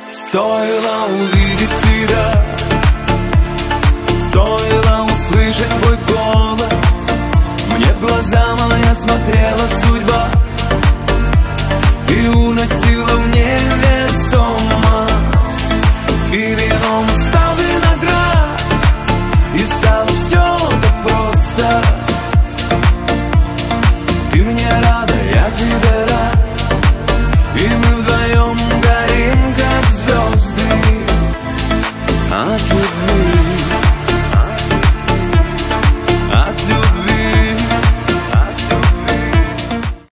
Стоило увидеть тебя, стоило услышать твой голос. Мне в глаза моя смотрела судьба и уносила в невесомость. И вином